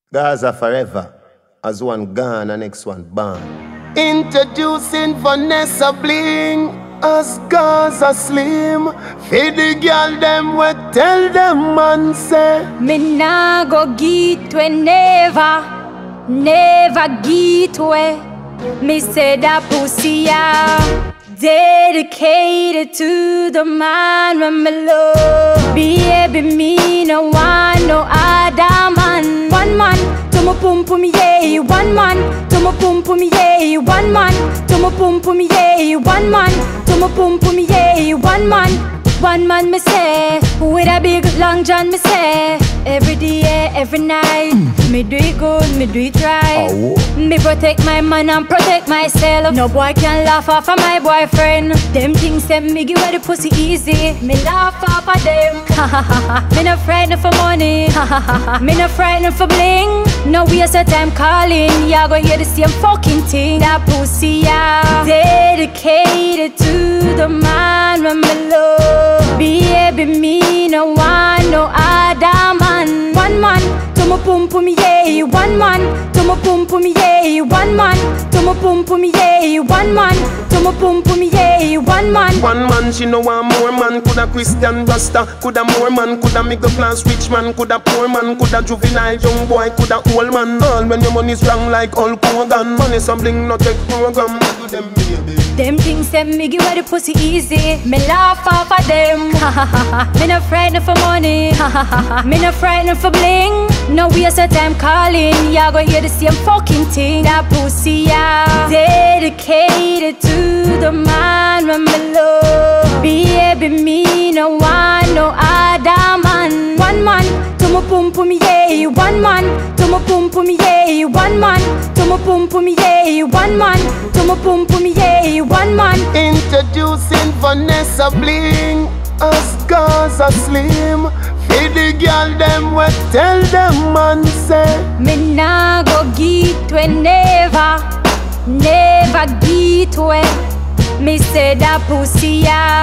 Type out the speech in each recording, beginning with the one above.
Gaza forever. As one gone, the next one born. Introducing Vanessa Bling as Gaza Slim. Feed the girl them we tell them man say Me nah go get we never get we. Me say that pussy dedicated to the man when me love. Baby, me no want no other man. One man to my pum pum yeah. One man to my pum pum yeah. One man to my pum pum yeah. One man to my pum pum yeah. One man me say with a big long john me say every day, every night. Me do it good, me do it right. Me protect my man and protect myself. No boy can laugh off of my boyfriend. Them things say me give away the pussy easy. Me laugh off of them. Me no frightened for money. Me no frightened for bling. No waste of time calling. Y'all go hear the same fucking thing. That pussy dedicated to the man when me love. Baby, me no want no other man. One man to my pum pum yeah. One man to my pum pum yeah. One man to my pum pum yeah. One man to my pum pum yeah. One man she no want more man. Coulda Christian Rasta, coulda more man. Coulda middle class rich man, coulda poor man. Coulda juvenile young boy, coulda old man. All when your money's wrong like Hulk Hogan. Money something not take program. Do them baby. Them things say me give away the pussy easy. Me laugh off of them. Me no frightened for money. Me no frightened for bling. No waste of time calling. Y'all go hear the same fucking thing. That pussy dedicated to the man when me love. Baby, me no want no other man. One man to my pum pum yeah. One man to my pum pum yeah. One man to my pum pum yeah. One man to my pum pum yeah. One man. Introducing Vanessa Bling as Gaza Slim. Feed the girl them we tell them man say Me nah go get we never get we. Me say that pussy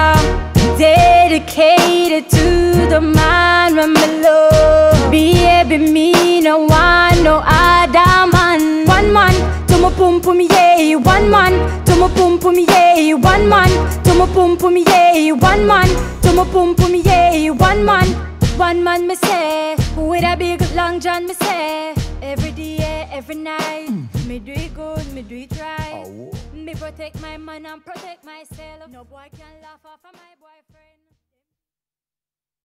dedicated to the man when me love. Baby, me no want no other man. One man to my pum pum yeah. One man to my pum pum yeah. One man to my pum pum yeah. One man to my pum pum yeah. One man me say with a big long john me say every day, every night. Me do it good, me do it right. Me protect my man and protect myself. No boy can laugh off of my boyfriend.